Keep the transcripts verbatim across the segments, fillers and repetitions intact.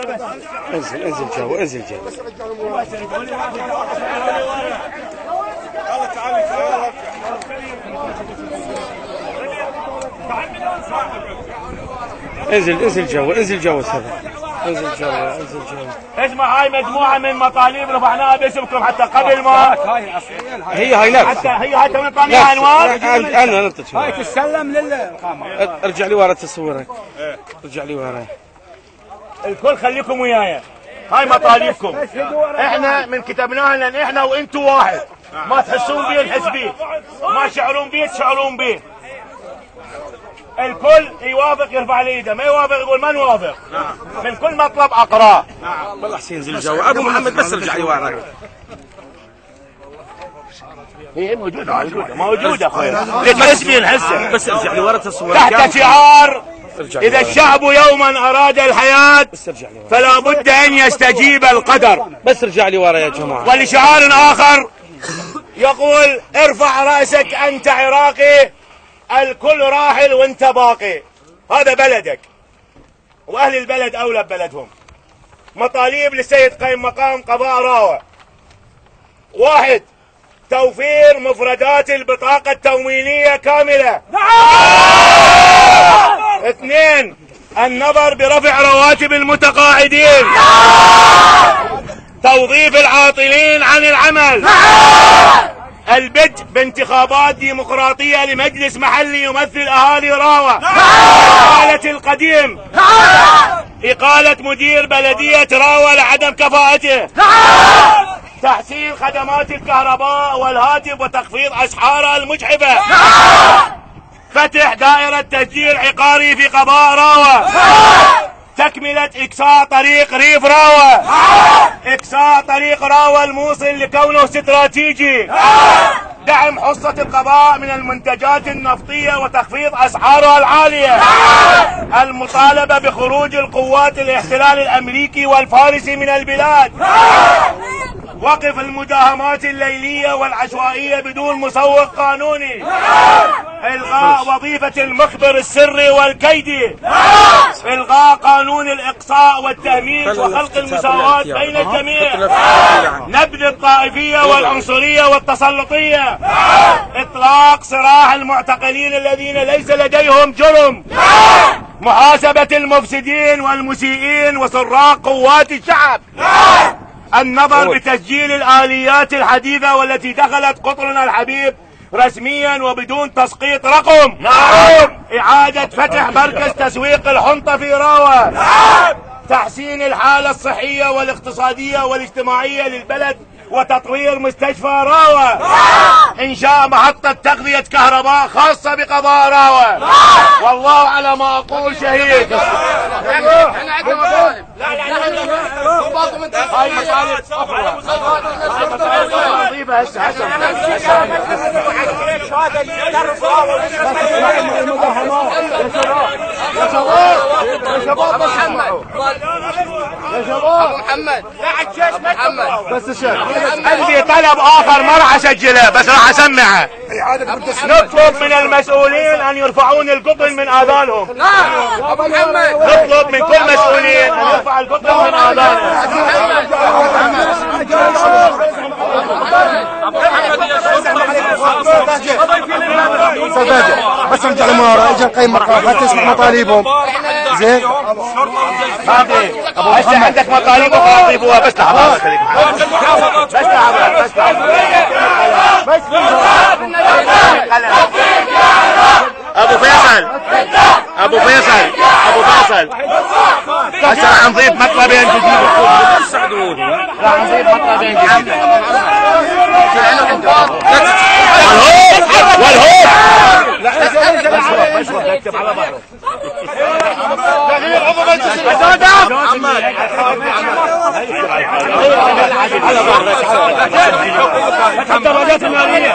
انزل انزل جو انزل جو. انزل انزل جو انزل جو انزل جو انزل جو. اسمع، هاي مجموعة من مطالب رفعناها باسمكم حتى قبل ما هي هاي نفس حتى هي هاي توني طالعها انوار. انا انا انت هاي تسلم للقامة. ارجع لي ورا تصورك. ارجع لي ورا. الكل خليكم وياي. هاي مطالبكم. احنا من كتبناها لان احنا وانتوا واحد. ما تحسون بيه نحس بيه. ما تشعرون بيه تشعرون بيه. الكل يوافق يرفع على ايده، ما يوافق يقول ما نوافق. من كل مطلب اقراه. نعم والله حسين انزل جو. ابو محمد بس ارجع لي ورا. هي موجوده موجوده موجوده اخوي. تحس بيه نحسه. بس ارجع لي ورا تصورك. تحت شعار إذا الشعب يوما أراد الحياة فلا بد أن يستجيب القدر. بس ارجع لي ورا يا جماعة. ولشعار آخر يقول ارفع رأسك أنت عراقي، الكل راحل وانت باقي. هذا بلدك وأهل البلد أولى ببلدهم. مطالب للسيد قائم مقام قضاء راوة: واحد، توفير مفردات البطاقة التموينية كاملة. اثنين، النظر برفع رواتب المتقاعدين. توظيف العاطلين عن العمل. البدء بانتخابات ديمقراطية لمجلس محلي يمثل أهالي راوة. إقالة القديم. إقالة مدير بلدية راوة لعدم كفاءته. تحسين خدمات الكهرباء والهاتف وتخفيض أسعارها المجحفة. فتح دائرة تسجيل عقاري في قضاء راوة. تكملة إقصاء طريق ريف راوة. إقصاء طريق راوة الموصل لكونه استراتيجي. دعم حصة القضاء من المنتجات النفطية وتخفيض أسعارها العالية. المطالبة بخروج القوات الاحتلال الأمريكي والفارسي من البلاد. وقف المداهمات الليلية والعشوائية بدون مسوق قانوني. إلغاء وظيفة المخبر السري والكيدي. إلغاء قانون الإقصاء والتهميش وخلق المساواة بين الجميع. نبذ الطائفية والعنصرية والتسلطية. إطلاق سراح المعتقلين الذين ليس لديهم جرم. محاسبة المفسدين والمسيئين وسراق قوات الشعب. النظر بتسجيل الآليات الحديثة والتي دخلت قطرنا الحبيب رسميا وبدون تسقيط رقم. نعم. إعادة فتح مركز تسويق الحنطة في راوة. نعم. تحسين الحالة الصحية والاقتصادية والاجتماعية للبلد وتطوير مستشفى راوة. نعم. إنشاء محطة تغذية كهرباء خاصة بقضاء راوة. نعم. والله على ما أقول شهيد. احنا عندنا مطالب. لا لا لا هاي مطالب أخرى. نضيفها هسه هسه. يا شباب يا شباب بس اسمعوا. يا شباب محمد محمد بس الشيخ عندي طلب آخر ما راح أسجله بس راح أسمعه. نطلب من المسؤولين أن يرفعون القطن من آذانهم. أبو محمد نطلب من كل مسؤولين أن يرفع القطن من آذانهم. بس ارجع لورا اجى قيم مقام لا تسمع مطالبهم. زين ابو محمد عندك مطالب وخاطبوها بس لحظه بس لحظه بس بس ابو فيصل ابو فيصل ابو فيصل هسه راح نضيف مطلبين جديده. راح نضيف مطلبين جديده. والهوب والهوب اكتب على ظهره. تغيير عضو مجلس الإدارة. محمد الدرجات النارية.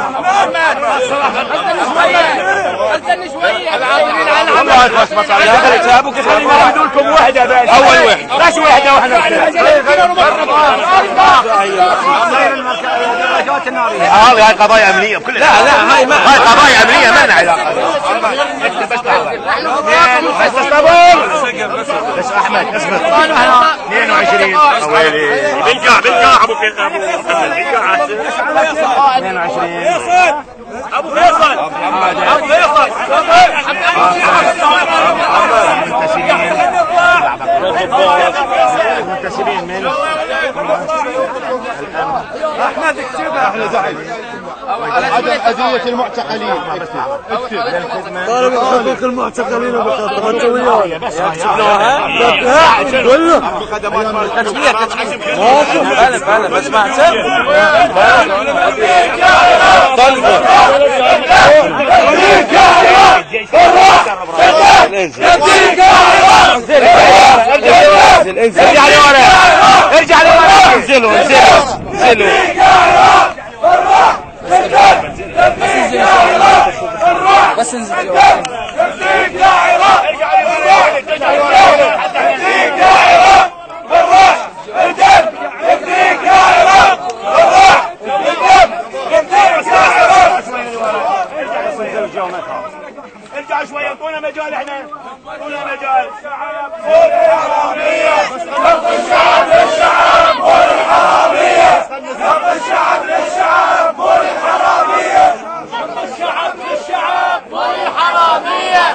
استنى شوية. العاملين على العمل. بس مصالح. ابوك خلينا نقول لكم وحدة بس. أول وحدة. ليش وحدة واحنا؟ الدرجات النارية. هذه هاي قضايا أمنية بكلها. لا لا هاي ما هاي قضايا أمنية ما لها علاقة. بس بس بس بس احمد اصبر اثنين وعشرين ويلي بالقاع بالقاع ابو بالقاع اثنين وعشرين ابو فيصل ابو فيصل منتسبين من احمد اكتبها احنا زعل عدم اذيه المعتقلين اكتب اكتب طالب حقوق المعتقلين وبخاطر انت وياه بس شفناها قول له تسميه تسميه بلا بلا بس ما احسن طلبه انزل ارجع لورا ارجع لورا انزلوا انزلوا انزلوا بس انزل ارجع شوي انطونا مجال احنا انطونا مجال فوق الحراميه حق الشعب للشعب فوق الحراميه حق الشعب للشعب فوق الحراميه حق الشعب للشعب فوق الحراميه.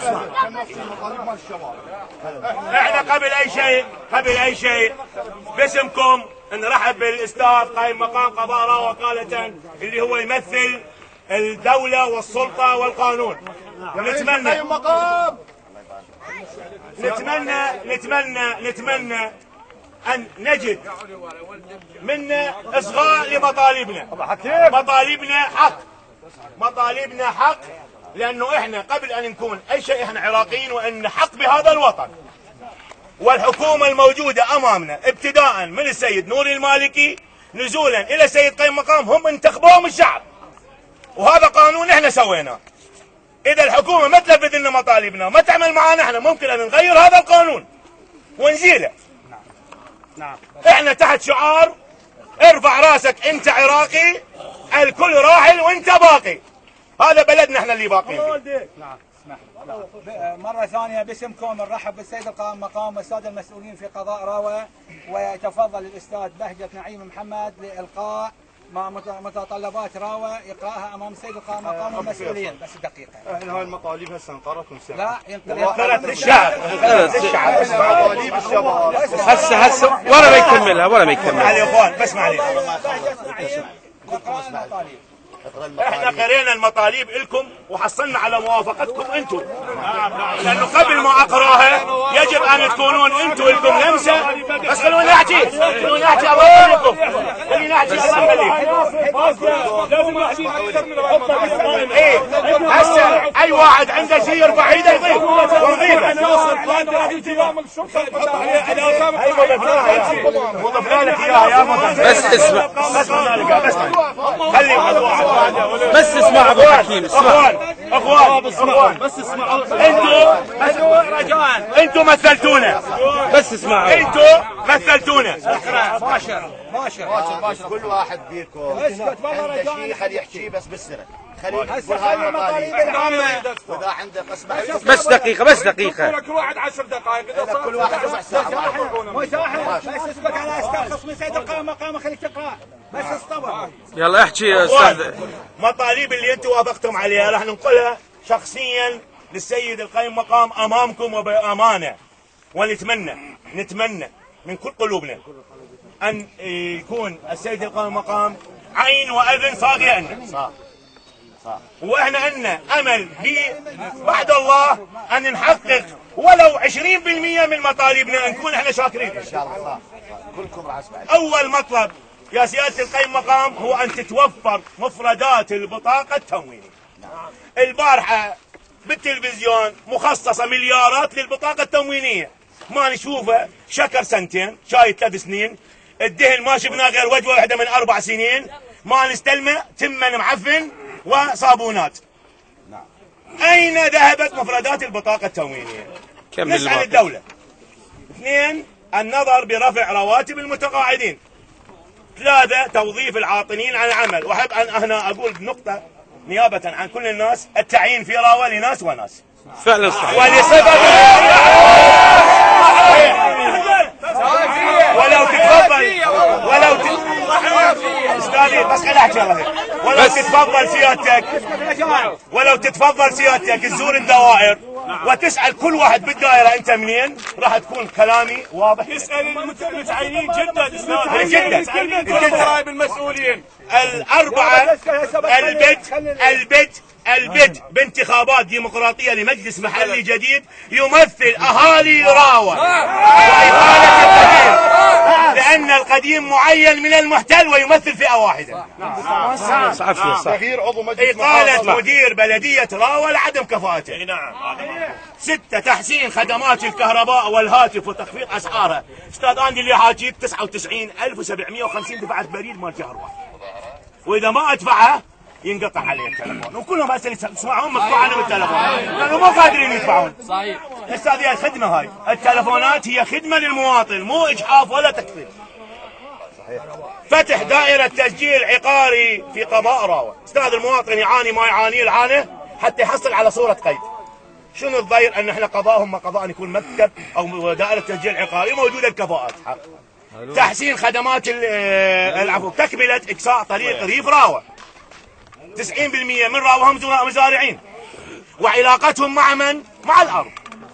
احنا قبل اي شيء قبل اي شيء باسمكم نرحب بالاستاذ قائم مقام قضاء وكالة اللي هو يمثل الدولة والسلطة والقانون. نتمنى نتمنى نتمنى نتمنى أن نجد منا إصغاء لمطالبنا. مطالبنا حق مطالبنا حق لأنه إحنا قبل أن نكون أي شيء إحنا عراقيين وأن نحق بهذا الوطن. والحكومة الموجودة أمامنا ابتداء من السيد نوري المالكي نزولا إلى السيد قائم مقام هم انتخبوهم الشعب، وهذا قانون احنا سويناه. اذا الحكومه ما تنفذ لنا مطالبنا ما تعمل معنا احنا ممكن ان نغير هذا القانون ونزيله. نعم. احنا تحت شعار ارفع راسك انت عراقي الكل راحل وانت باقي. هذا بلدنا احنا اللي باقيين فيه. نعم. مرة ثانية باسمكم نرحب بالسيد القائم مقام والسادة المسؤولين في قضاء راوة، ويتفضل الأستاذ بهجة نعيم محمد لإلقاء ما متطلبات راوة إقراءها أمام السيد القائم مقام والمسؤولين. بس دقيقة. احنا هاي المطالب هسه انقرت ونسحبت. لا انقرت للشعب. انقرت للشعب. مطالب الشباب. هسه هسه ولا ما يكملها ولا ما يكملها. علي اخوان بس معليش. احنا قرينا المطالب لكم وحصلنا على موافقتكم انتم، لانه قبل ما اقراها يجب ان تكونون انتم لكم لمسه. بس خلونا نحكي خلونا نحكي الله يخليكم خلينا نحكي الله يخليك. ايه هسه اي واحد عنده شيء يرفع ايده يضيف ونضيفه. وضفنا لك اياها يا مدرس. بس اسمع بس بس خلي بس اسمع ابو حكيم اسمع. اخوان اخوان اخوان بس اسمع. انتوا رجاء انتوا مثلتونا. بس اسمع انتوا مثلتونا. باشر باشر باشر كل واحد فيكم عنده شيء خليه يحكي بس بالسرعه. خليه يقول هاي المطالب العامه واذا عنده قسمه بس دقيقة بس دقيقة. كل واحد عشر دقائق كل واحد ربع ساعه. مساحة بس اسمك انا استرخص من سيد القائم مقام خليك تقرا بس اصطبر. يلا احكي يا استاذ. مطالب اللي انتم وافقتم عليها راح ننقلها شخصيا للسيد القائم مقام امامكم وبامانه، ونتمنى نتمنى من كل قلوبنا ان يكون السيد القائم مقام عين واذن صاغيه لنا. صح صح. واحنا عندنا امل بعد الله ان نحقق ولو عشرين بالمئة من مطالبنا، نكون احنا شاكرين ان شاء الله. صح كلكم راس بعد. اول مطلب يا سياده القائم مقام هو ان تتوفر مفردات البطاقه التموينيه. البارحه بالتلفزيون مخصصه مليارات للبطاقه التموينيه، ما نشوفه شكر سنتين شاي ثلاث سنين، الدهن ما شفناه غير وجبه واحده من اربع سنين، ما نستلمه تمن معفن وصابونات. اين ذهبت مفردات البطاقه التموينيه؟ نسال الدوله. اثنين النظر برفع رواتب المتقاعدين. ثلاثه توظيف العاطلين عن العمل، واحب ان هنا اقول نقطه نيابه عن كل الناس، التعيين في راوة لناس وناس فعلا صحيح. ولسبب احكي الله ولو تتفضل سيادتك ولو تتفضل سيادتك تزور الدوائر وتسال كل واحد بالدائره انت منين، راح تكون كلامي واضح. تسال المتعينين جدا جدا جدا المسؤولين الاربعه البت البت البدء بانتخابات ديمقراطية لمجلس محلي جديد يمثل أهالي راوة وإقالة القديم، لأن القديم معين من المحتل ويمثل فئة واحدة. تغيير عضو مجلس إقالة مدير بلدية راوة لعدم كفاءته. ستة تحسين خدمات الكهرباء والهاتف وتخفيض أسعارها. أستاذ أندي اللي حاجيك تسعة وتسعين ألف وسبعمئة وخمسين دفعت بريد مال كهرباء، وإذا ما أدفعها ينقطع عليه التلفون، وكلهم هسه يسمعون مقطوع عنهم التلفون لانه مو قادرين يدفعون. صحيح. هسه هذه الخدمه، هاي التلفونات هي خدمه للمواطن مو اجحاف ولا تكفير. صحيح. فتح دائره تسجيل عقاري في قضاء راوة، استاذ المواطن يعاني ما يعانيه العانه حتى يحصل على صوره قيد. شنو الضير ان احنا قضاءهم ما قضاء يكون مكتب او دائره تسجيل عقاري موجوده الكفاءات. تحسين خدمات العفو، تكمله اكساء طريق ريف راوة. تسعين بالمئة من راوهم مزارعين وعلاقتهم مع من؟ مع الأرض،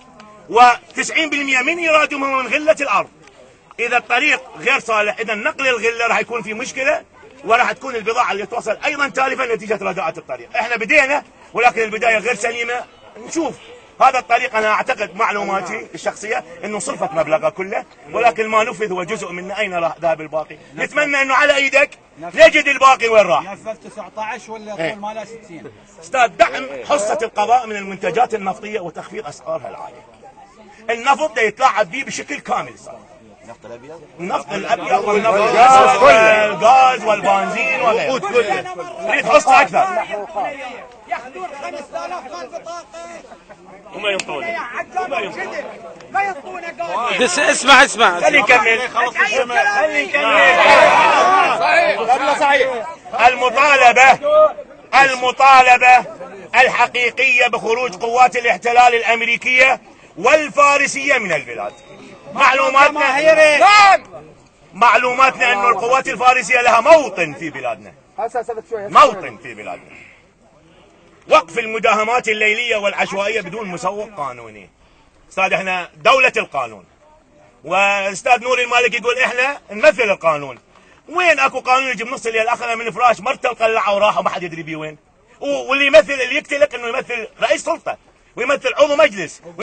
وتسعين بالمئة من إيرادهم من غلة الأرض. إذا الطريق غير صالح، إذا نقل الغلة راح يكون في مشكلة، وراح تكون البضاعة اللي توصل أيضا تالفة نتيجة رداءة الطريق. إحنا بدينا ولكن البداية غير سليمة. نشوف هذا الطريق، أنا أعتقد معلوماتي الشخصية أنه صرفت مبلغه كله، ولكن ما نفذ هو جزء من أين راح ذهب الباقي. نتمنى أنه على إيدك نجد الباقي وين راح. نفذ تسعة عشر ولا طول ماله ستين. أستاذ دعم حصة القضاء من المنتجات النفطية وتخفيض أسعارها العالية. النفط يتلاعب به بشكل كامل صار. النفط الأبيض؟ النفط الأبيض والنفط الأسود والغاز والبنزين وغيره. تريد حصة أكثر. ياخذون خمسة آلاف خال بطاقة وما ينطون وما ينطون ما ينطون بس اسمع اسمع خلي نكمل خلي نكمل. صحيح. المطالبة المطالبة الحقيقية بخروج قوات الاحتلال الأمريكية والفارسية من البلاد. معلوماتنا معلوماتنا أن القوات الفارسية لها موطن في بلادنا، موطن في بلادنا. وقف المداهمات الليلية والعشوائية بدون مسوق قانوني. استاذ احنا دولة القانون، واستاذ نور المالك يقول احنا نمثل القانون. وين اكو قانون يجي بنص الليل اخذه من فراش مرته وقلعه وراح وما حد يدري بيه وين. واللي يمثل اللي يقتلك انه يمثل رئيس سلطة ويمثل عضو مجلس.